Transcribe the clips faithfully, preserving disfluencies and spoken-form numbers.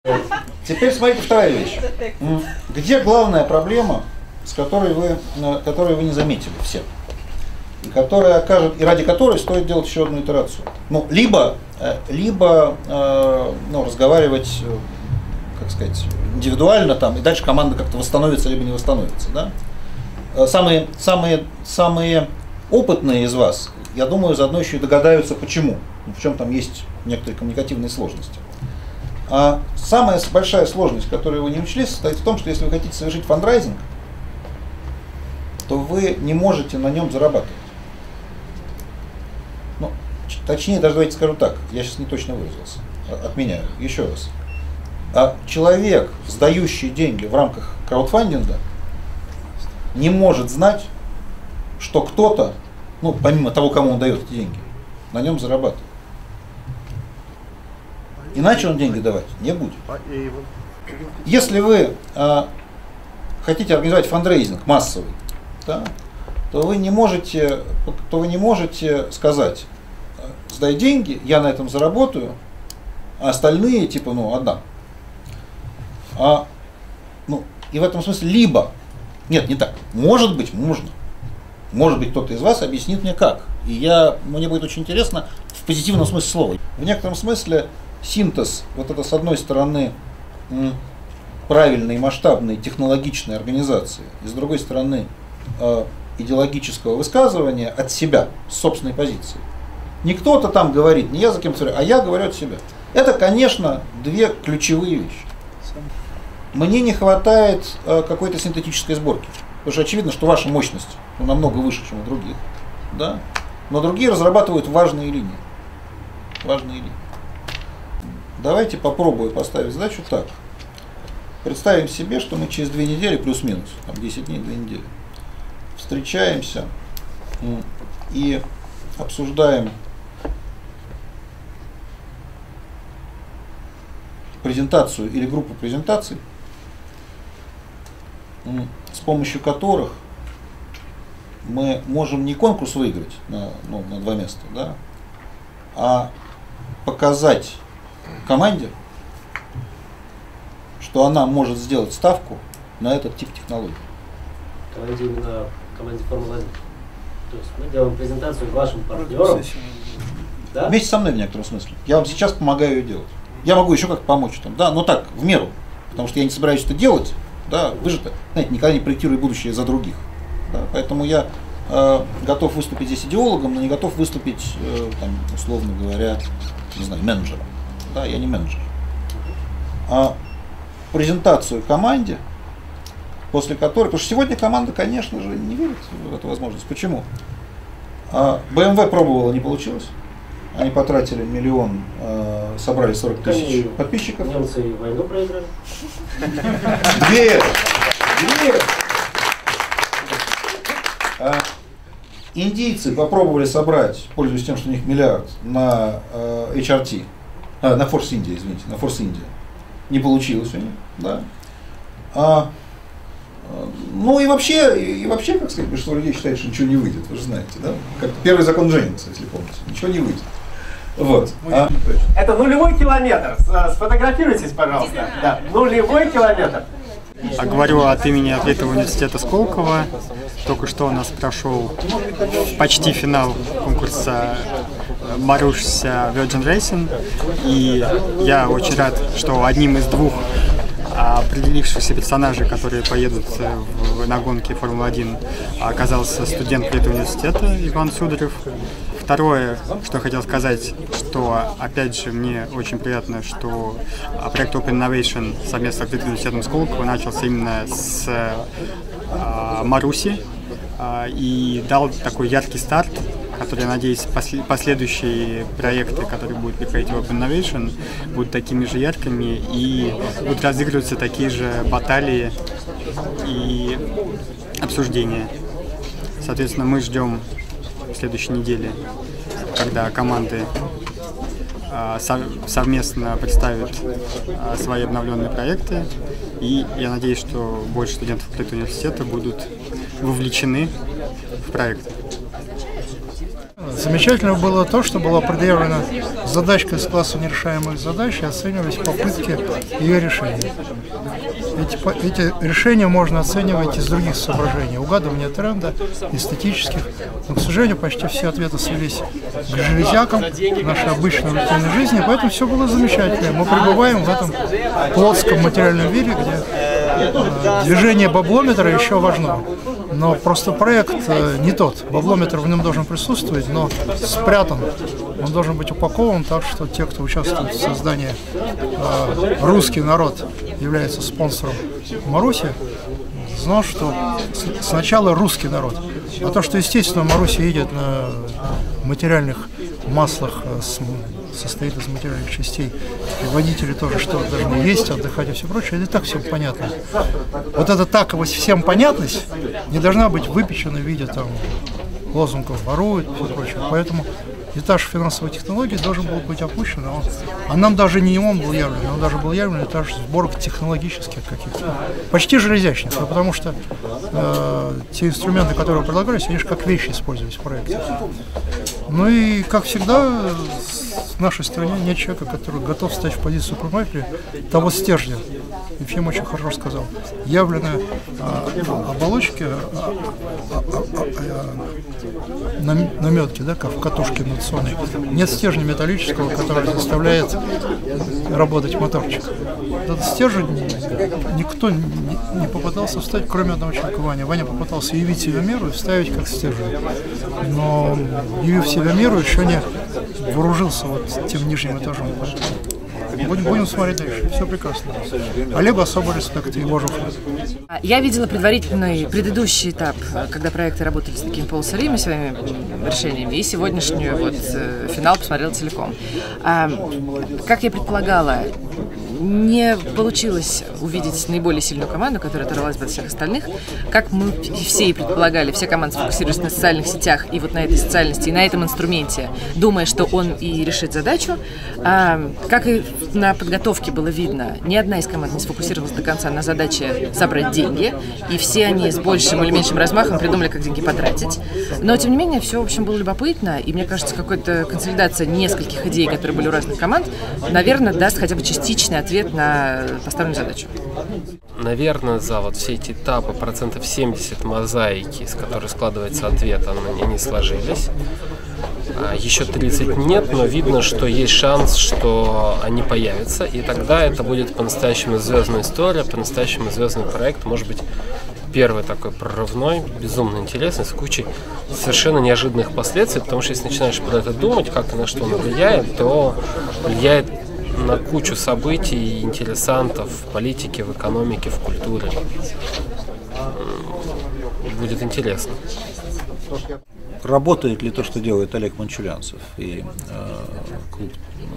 Теперь смотрите, вторая вещь. Где главная проблема, с которой вы, которую вы не заметили все? И, которая окажет, и ради которой стоит делать еще одну итерацию. Ну, либо, либо ну, разговаривать, как сказать, индивидуально, там, и дальше команда как-то восстановится, либо не восстановится. Да? Самые, самые, самые опытные из вас, я думаю, заодно еще и догадаются, почему, в чем там есть некоторые коммуникативные сложности. А самая большая сложность, которую вы не учли, состоит в том, что если вы хотите совершить фандрайзинг, то вы не можете на нем зарабатывать. Ну, точнее, даже давайте скажу так, я сейчас не точно выразился, отменяю, еще раз. А человек, сдающий деньги в рамках краудфандинга, не может знать, что кто-то, ну, помимо того, кому он дает эти деньги, на нем зарабатывает. Иначе он деньги давать не будет. Если вы а, хотите организовать фандрейзинг массовый, да, то вы не можете, то вы не можете сказать: сдай деньги, я на этом заработаю, а остальные типа ну отдам. А, ну, и в этом смысле либо, нет, не так, может быть, можно. Может быть, кто-то из вас объяснит мне как. И я, мне будет очень интересно в позитивном смысле слова. В некотором смысле синтез, вот это с одной стороны правильной, масштабной, технологичной организации, и с другой стороны идеологического высказывания от себя, с собственной позиции. Не кто-то там говорит, не я за кем-то говорю, а я говорю от себя. Это, конечно, две ключевые вещи. Мне не хватает какой-то синтетической сборки, потому что очевидно, что ваша мощность ну, намного выше, чем у других, да? Но другие разрабатывают важные линии. Важные линии. Давайте попробую поставить задачу так. Представим себе, что мы через две недели, плюс-минус, там десять дней, две недели, встречаемся и обсуждаем презентацию или группу презентаций, с помощью которых мы можем не конкурс выиграть на, ну, на два места, да, а показать команде, что она может сделать ставку на этот тип технологий. Команде именно команде Формулы один. То есть мы делаем презентацию вашим партнерам. Да? Вместе со мной в некотором смысле. Я вам сейчас помогаю ее делать. Я могу еще как помочь там, да, но так, в меру. Потому что я не собираюсь это делать. Да, вы же, знаете, никогда не проектируете будущее за других. Да, поэтому я э, готов выступить здесь идеологом, но не готов выступить, э, там, условно говоря, не знаю, менеджером. Да, я не менеджер. А презентацию команде, после которой, потому что сегодня команда, конечно же, не верит в эту возможность. Почему? А, бэ эм вэ пробовала, не получилось. Они потратили миллион, э, собрали сорок тысяч подписчиков. Немцы и войну проиграли. Две! Две! А, индийцы попробовали собрать, пользуясь тем, что у них миллиард, на э, эйч ар ти, а, на Force India, извините, на Force India. Не получилось у них, да. А, ну и вообще, и вообще, как сказать, большинство людей считает, что ничего не выйдет, вы же знаете, да? Как первый закон Дженнингса, если помните, ничего не выйдет. Вот. А, это нулевой километр. Сфотографируйтесь, пожалуйста. Да. Нулевой километр. А говорю от имени атлетов университета Сколково. Только что у нас прошел почти финал конкурса Маруся Virgin Racing. И я очень рад, что одним из двух определившихся персонажей, которые поедут в, на гонке Формулы один, оказался студент этого университета Иван Сюдарев. Второе, что я хотел сказать, что, опять же, мне очень приятно, что проект Open Innovation совместно с открытым университетом Сколково начался именно с а, Маруси а, и дал такой яркий старт, который, я надеюсь, после, последующие проекты, которые будут приходить в Open Innovation, будут такими же яркими и будут разыгрываться такие же баталии и обсуждения. Соответственно, мы ждем в следующей неделе, когда команды а, сов, совместно представят а, свои обновленные проекты. И я надеюсь, что больше студентов открытого университета будут вовлечены в проект. Замечательно было то, что была предъявлена задачка из класса нерешаемых задач и оценивались попытки ее решения. Эти, эти решения можно оценивать из других соображений, угадывания тренда, эстетических. Но, к сожалению, почти все ответы свелись к железякам нашей обычной рутинной жизни, поэтому все было замечательно. Мы пребываем в этом плотском материальном мире, где э, движение баблометра еще важно. Но просто проект э, не тот. Баблометр в нем должен присутствовать, но спрятан. Он должен быть упакован так, что те, кто участвует в создании, э, русский народ является спонсором Маруси, знал, что сначала русский народ. А то, что, естественно, Марусь едет на материальных маслах, состоит из материальных частей, и водители тоже что должны есть, отдыхать и все прочее, это так всем понятно. Вот эта так всем понятность не должна быть выпечена в виде там лозунгов «воруют» и все прочее. Поэтому этаж финансовой технологии должен был быть опущен, а, он, а нам даже не он был явлен, он даже был явлен этаж сборок технологических каких-то, почти железячных, потому что э, те инструменты, которые предлагались, они же как вещи использовались в проекте. Ну и, как всегда, в нашей стране нет человека, который готов стать в позицию супермаркета того стержня. Ефим очень хорошо сказал. Явленные а, оболочки, а, а, а, а, наметки, да, как в катушке инновационной. Нет стержня металлического, который заставляет работать моторчик. Этот стержень никто не, не попытался встать, кроме одного человека, Ваня. Ваня попытался явить себя миру и вставить как стержень. Но, явив себя миру, еще не вооружился вот тем нижним этажом. Будем, будем смотреть дальше. Все прекрасно. Олегу особый респект и его жуфа. Я видела предварительный, предыдущий этап, когда проекты работали с такими полусырыми своими решениями, и сегодняшнюю вот финал посмотрела целиком. А, как я предполагала, не получилось увидеть наиболее сильную команду, которая оторвалась бы от всех остальных. Как мы все и предполагали, все команды сфокусировались на социальных сетях и вот на этой социальности, и на этом инструменте, думая, что он и решит задачу. А, как и на подготовке было видно, ни одна из команд не сфокусировалась до конца на задаче собрать деньги, и все они с большим или меньшим размахом придумали, как деньги потратить. Но, тем не менее, все, в общем, было любопытно, и мне кажется, какая-то консолидация нескольких идей, которые были у разных команд, наверное, даст хотя бы частичный ответ на поставленную задачу. Наверное, за вот все эти этапы процентов семьдесят мозаики, из которой складывается ответ, они не сложились. Еще тридцать нет, но видно, что есть шанс, что они появятся, и тогда это будет по-настоящему звездная история, по-настоящему звездный проект, может быть, первый такой прорывной, безумно интересный, с кучей совершенно неожиданных последствий, потому что если начинаешь про это думать, как и на что оно влияет, то влияет на кучу событий, интересантов в политике, в экономике, в культуре. Будет интересно. Работает ли то, что делает Олег Манчулянцев и э, клуб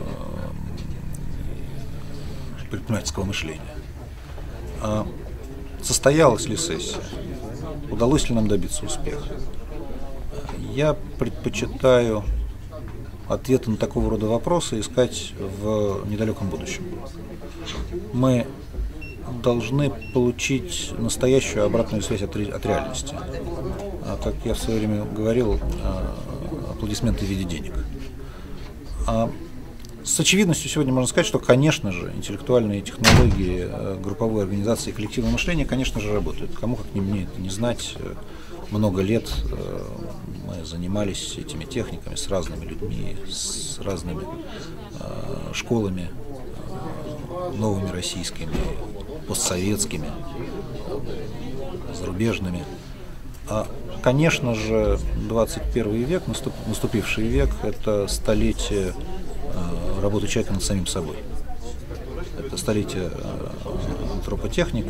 э, предпринимательского мышления? А состоялась ли сессия? Удалось ли нам добиться успеха? Я предпочитаю ответы на такого рода вопросы искать в недалеком будущем. Мы должны получить настоящую обратную связь от, ре, от реальности. А, как я в свое время говорил, а, аплодисменты в виде денег. А с очевидностью сегодня можно сказать, что, конечно же, интеллектуальные технологии, групповой организации, коллективного мышления, конечно же, работают. Кому как не мне это не знать. Много лет мы занимались этими техниками с разными людьми, с разными э, школами, э, новыми российскими, постсоветскими, э, зарубежными. А, конечно же, двадцать первый век, наступ, наступивший век, это столетие э, работы человека над самим собой. Это столетие э, антропотехник,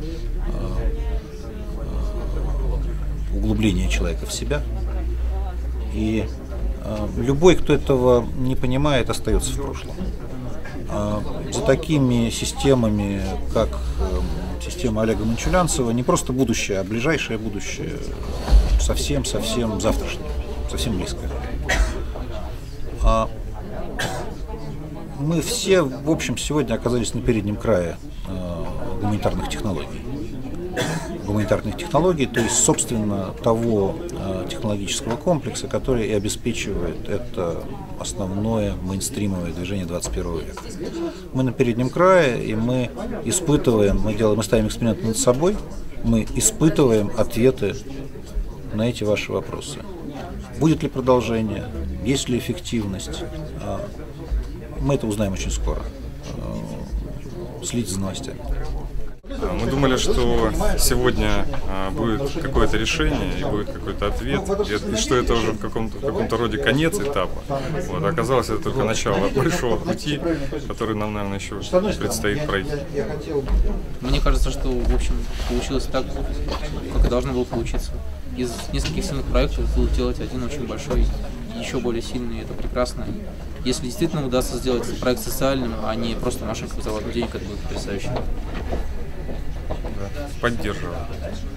углубление человека в себя. И э, любой, кто этого не понимает, остается в прошлом. Э, за такими системами, как э, система Олега Манчулянцева, не просто будущее, а ближайшее будущее, совсем-совсем завтрашнее, совсем близкое. А мы все, в общем, сегодня оказались на переднем крае э, гуманитарных технологий. гуманитарных технологий, то есть, собственно, того технологического комплекса, который и обеспечивает это основное мейнстримовое движение двадцать первого века. Мы на переднем крае, и мы испытываем, мы делаем, мы ставим эксперимент над собой, мы испытываем ответы на эти ваши вопросы. Будет ли продолжение, есть ли эффективность, мы это узнаем очень скоро. Следите за новостями. Мы думали, что сегодня будет какое-то решение и будет какой-то ответ, и что это уже в каком-то, в каком-то роде конец этапа. Вот. Оказалось, это только начало большого пути, который нам, наверное, еще предстоит пройти. Мне кажется, что, в общем, получилось так, как и должно было получиться. Из нескольких сильных проектов будут делать один очень большой, еще более сильный, и это прекрасно. Если действительно удастся сделать этот проект социальным, а не просто машинкой за денег, это будет потрясающе. Поддерживаю.